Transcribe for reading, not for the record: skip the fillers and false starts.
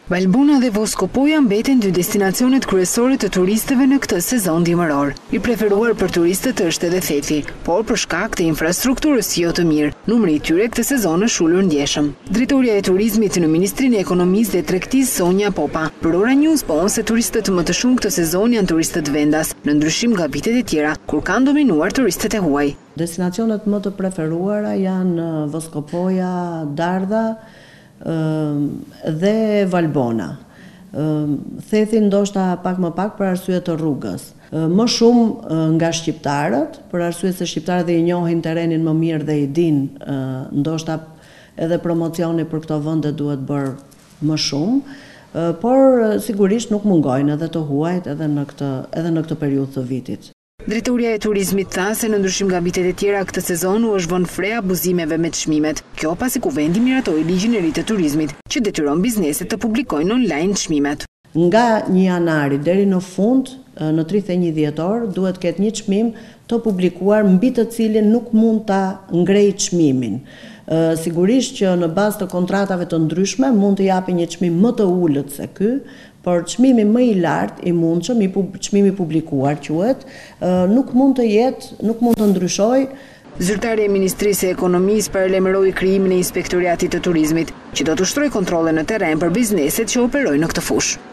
Valbona dhe Voskopoja mbeten dy destinacionet kryesore të turistëve në këtë sezon dimëror. I preferuar për turistët është edhe Thefi, por për shkak të infrastrukturës jo të mirë, numri i tyre këtë sezon është ulur ndjeshëm. Drejtoria e turizmit në Ministrinë e Ekonomisë dhe Tregtisë Sonja Popa, për Ora News po se turistët më të shumë këtë sezon janë turistët vendas, në ndryshim nga vitet e tjera, kur kanë dominuar turistët e huaj. Destinacionet më të preferuara janë Voskopoja, Dardha dhe Valbona. Thethi ndoshta pak më pak për arsye të rrugës. Më shumë nga shqiptarët, për arsye se shqiptarët i njohin terrenin më mirë dhe i dinë, ndoshta edhe promocioni për këto vende duhet bërë më shumë, por sigurisht nuk mungojnë edhe të huajt edhe në këtë periudhë të vitit. Drejtoria e turizmit tha se në ndryshim nga vitet e tjera këtë sezon u është vënë fre abuzimeve me çmimet. Kjo pasi kuvendi miratoi ligjin e ri të turizmit, që detyron bizneset të publikojnë online çmimet. Nga 1 janari deri në fund, në 31 dhjetor, duhet ketë një çmim të publikuar mbi të cilin nuk mund ta ngrejë çmimin. Sigurisht që në bazë të kontratave të ndryshme mund të japi një çmim më të ulët se ky, por çmimi më i lartë i mundshëm, çmimi publikuar quhet, nuk mund të ndryshojë. Zyrtari e Ministrisë e Ekonomisë paralajmëroi krijimin e Inspektoratit të Turizmit, që do të ushtrojë kontrolle në terren për bizneset që operojnë në këtë fushë.